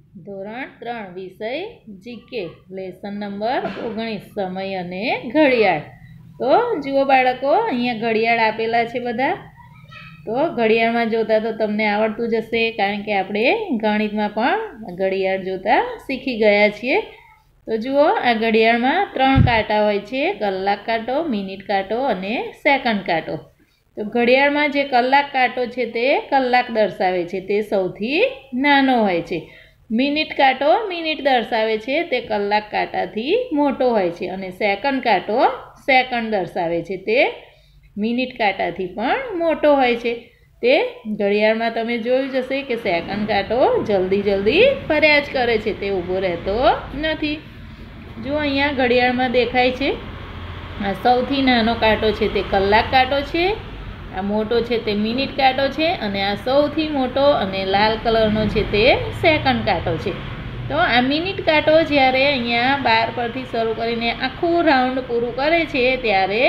ધોરણ 3 વિષય GK lesson number 19 સમય અને ઘડિયાળ। તો જુઓ બાળકો, અહીંયા ઘડિયાળ આપેલા છે બધા। તો ઘડિયાળમાં જોતા તો તમને આવડતું જ હશે, કારણ કે આપણે ગણિતમાં પણ ઘડિયાળ જોતા શીખી ગયા છીએ। તો જુઓ, આ ઘડિયાળમાં 3 કાંટા હોય છે, કલાક કાંટો, મિનિટ કાંટો અને સેકન્ડ કાંટો। તો ઘડિયાળમાં જે કલાક કાંટો છે તે કલાક દર્શાવે છે, તે સૌથી નાનો હોય છે। મિનિટ કાંટો મિનિટ દર્શાવે છે, તે કલાક કાંટાથી મોટો હોય છે। અને સેકન્ડ કાંટો સેકન્ડ દર્શાવે છે, તે મિનિટ કાંટાથી પણ મોટો હોય છે। તે ઘડિયાળમાં તમે જોયું જ હશે કે સેકન્ડ કાંટો જલ્દી ફર્યા જ કરે છે, તે ઊભો રહેતો નથી। જો અહીંયા ઘડિયાળમાં દેખાય છે, આ સૌથી નાનો કાંટો છે તે કલાક કાંટો છે, આ મોટો છે તે મિનિટ કાંટો છે, અને આ સૌથી મોટો અને લાલ કલરનો છે તે સેકન્ડ કાંટો છે। તો આ મિનિટ કાંટો જ્યારે અહીંયા 12 પરથી શરૂ કરીને આખું રાઉન્ડ પૂરું કરે છે ત્યારે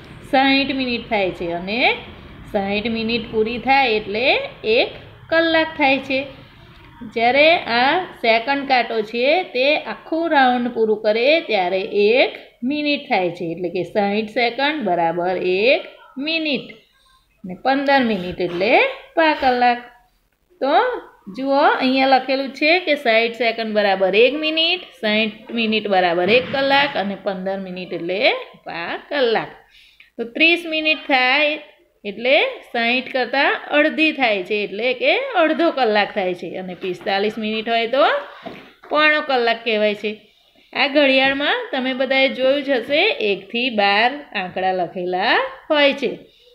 60 મિનિટ થાય છે, અને 60 મિનિટ પૂરી થાય એટલે 1 કલાક થાય છે। જ્યારે આ સેકન્ડ કાંટો છે તે આખું રાઉન્ડ પૂરું કરે ત્યારે 1 મિનિટ થાય છે, એટલે કે 60 સેકન્ડ બરાબર 1 મિનિટ, ને 15 મિનિટ એટલે 5 કલાક। તો જુઓ, અહીંયા લખેલું છે કે 60 સેકન્ડ બરાબર 1 મિનિટ, 60 મિનિટ બરાબર 1 કલાક, અને 15 મિનિટ એટલે 5 કલાક। તો 30 મિનિટ થાય એટલે 60 કરતાં અડધી થાય છે, એટલે કે અડધો કલાક થાય છે, અને 45 મિનિટ હોય તો પોણો કલાક કહેવાય છે। આ ઘડિયાળમાં તમે બધાએ જોયું જ હશે, 1 થી 12 આંકડા લખેલા હોય છે,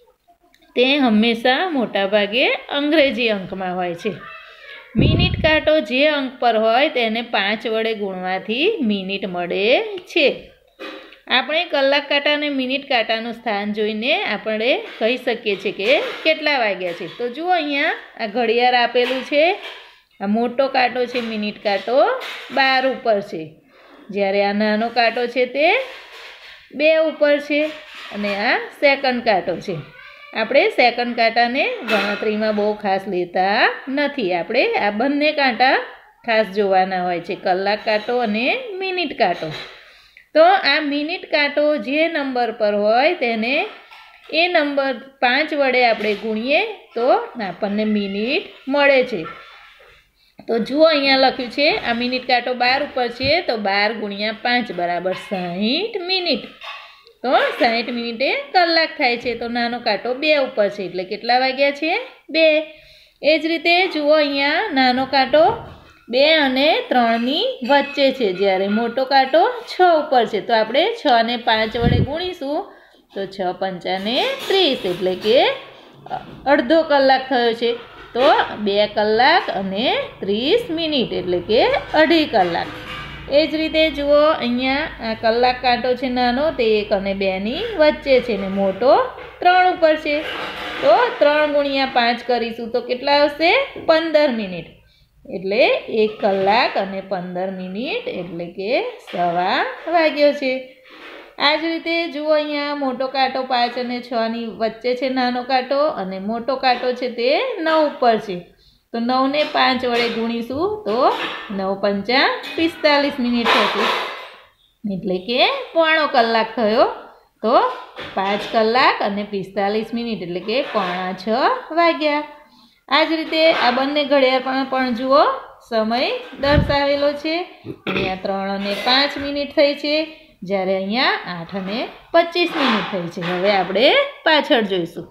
તે હંમેશા મોટાભાગે અંગ્રેજી અંકમાં હોય છે। મિનિટ કાંટો જે અંક પર હોય તેને 5 વડે ગુણવાથી મિનિટ મળે છે। આપણે કલાક કાંટા અને મિનિટ કાંટાનું સ્થાન જોઈને આપણે કહી શકીએ છીએ કે કેટલા વાગ્યા છે। તો જુઓ, અહીંયા આ ઘડિયાળ આપેલું છે, આ મોટો કાંટો છે મિનિટ કાંટો 12 ઉપર છે, જ્યારે આ નાનો કાંટો છે તે 2 ઉપર છે, અને આ સેકન્ડ કાંટો છે। આપણે સેકન્ડ કાંટાને ગણતરીમાં બહુ ખાસ લેતા નથી, આપણે આ બંને કાંટા ખાસ જોવાના હોય છે, કલાક કાંટો અને મિનિટ કાંટો। તો આ મિનિટ કાંટો જે નંબર પર હોય તેને એ નંબર 5 વડે આપણે ગુણીએ તો આપણને મિનિટ મળે છે। તો જુઓ, અહીંયા લખ્યું છે આ મિનિટ કાંટો 12 ઉપર છે, તો 12 ગુણ્યા 5 બરાબર 60 મિનિટ। તો 60 મિનિટે કલાક થાય છે। તો નાનો કાંટો 2 ઉપર છે, એટલે કેટલા વાગ્યા છે? 2। એ જ રીતે જુઓ, અહીંયા નાનો કાંટો 2 અને 3ની વચ્ચે છે, જ્યારે મોટો કાંટો 6 ઉપર છે, તો આપણે 6 ને 5 વડે ગુણીશું તો 6 પંચાને 30, એટલે કે અડધો કલાક થયો છે। તો 2 કલાક અને 30 મિનિટ, એટલે કે અઢી કલાક। એ જ રીતે જુઓ, અહીંયા આ કલાક કાંટો છે નાનો, તે 1 અને 2ની વચ્ચે છે, ને મોટો 3 ઉપર છે, તો 3 ગુણ્યા 5 કરીશું તો કેટલા આવશે? 15 મિનિટ, એટલે 1 કલાક અને 15 મિનિટ, એટલે કે 1:15 વાગ્યો છે। આ જ રીતે જુઓ, અહીંયા મોટો કાંટો 5 અને 6ની વચ્ચે છે નાનો કાંટો, અને મોટો કાંટો છે તે 9 ઉપર છે, તો 9 ને 5 વડે ગુણીશું તો 9 પંચા 45 મિનિટ થશે, એટલે કે પોણો કલાક થયો। તો 5 કલાક અને 45 મિનિટ, એટલે કે 5:45 વાગ્યા। આ જ રીતે આ બંને ઘડિયાળમાં પણ જુઓ, સમય દર્શાવેલો છે, અહીંયા 3 અને 5 મિનિટ થઈ છે, જ્યારે અહીંયા 8 અને 25 મિનિટ થઈ છે। હવે આપણે પાછળ જોઈશું।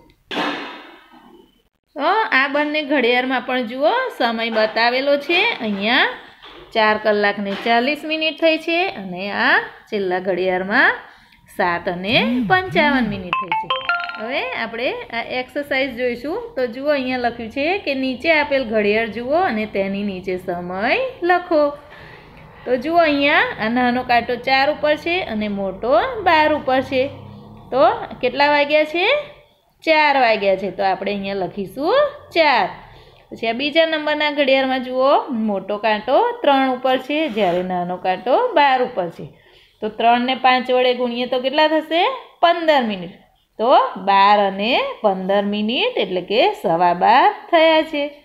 તો આ બંને ઘડિયાળમાં પણ જુઓ, સમય બતાવેલો છે, અહીંયા 4 કલાક ને 40 મિનિટ થઈ છે, અને આ છેલ્લા ઘડિયાળમાં 7 અને 55 મિનિટ થઈ છે। હવે આપણે આ એક્સરસાઇઝ જોઈશું। તો જુઓ, અહીંયા લખ્યું છે કે નીચે આપેલ ઘડિયાળ જુઓ અને તેની નીચે સમય લખો। તો જુઓ, અહીંયા આ નાનો કાંટો 4 ઉપર છે અને મોટો 12 ઉપર છે, તો કેટલા વાગ્યા છે? 4 વાગ્યા છે, તો આપણે અહીંયા લખીશું 4। પછી આ બીજા નંબરના ઘડિયાળમાં જુઓ, મોટો કાંટો 3 ઉપર છે, જ્યારે નાનો કાંટો 12 ઉપર છે, તો 3 ને 5 વડે ગુણીએ તો કેટલા થશે? 15 મિનિટ, તો 12 અને 15 મિનિટ, એટલે કે 12:15 થયા છે।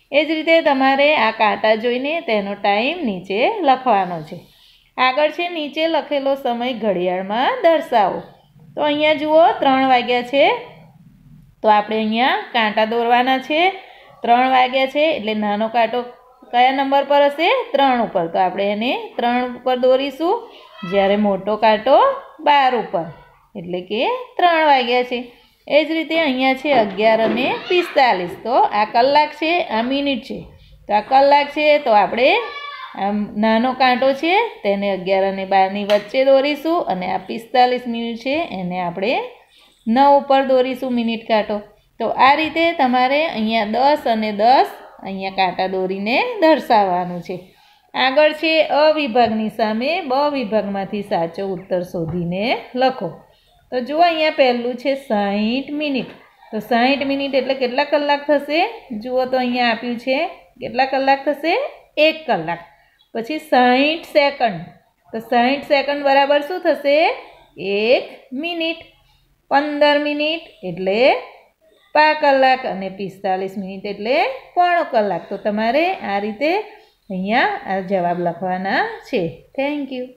એ જ રીતે તમારે આ કાંટા જોઈને તેનો ટાઈમ નીચે લખવાનો છે. આગળ છે નીચે લખેલો સમય ઘડિયાળમાં દર્શાવો. તો અહીંયા જુઓ 3 વાગ્યા છે. તો આપણે અહીંયા કાંટા દોરવાના છે. 3 વાગ્યા છે એટલે નાનો કાંટો કયા નંબર પર હશે? 3 ઉપર. તો આપણે એને 3 ઉપર દોરીશું. જ્યારે મોટો કાંટો 12 ઉપર, એટલે કે 3 વાગ્યા છે. એ જ રીતે અહીંયા છે 11:45. તો આ કલાક છે, આ મિનિટ છે. તો આ કલાક છે તો આપણે આમ નાનો કાંટો છે તેને 11 અને 12ની વચ્ચે દોરીશું અને આ 45 મિનિટ છે એને આપણે 9 ઉપર દોરીશું મિનિટ કાંટો. તો આ રીતે તમારે અહીંયા 10 અને 10 અહીંયા કાંટા દોરીને દર્શાવવાનું છે. આગળ છે અ વિભાગની સામે બ વિભાગમાંથી સાચો ઉત્તર શોધીને લખો. તો જુઓ અહીંયા પહેલું છે 60 મિનિટ. તો 60 મિનિટ એટલે કેટલા કલાક થશે? જુઓ તો અહીંયા આપ્યું છે કેટલા કલાક થશે? 1 કલાક. પછી 60 સેકન્ડ. તો 60 સેકન્ડ બરાબર શું થશે? 1 મિનિટ. 15 મિનિટ એટલે 5 કલાક અને 45 મિનિટ એટલે પોણો કલાક. તો તમારે આ રીતે અહીંયા આ જવાબ લખવાના છે. Thank you.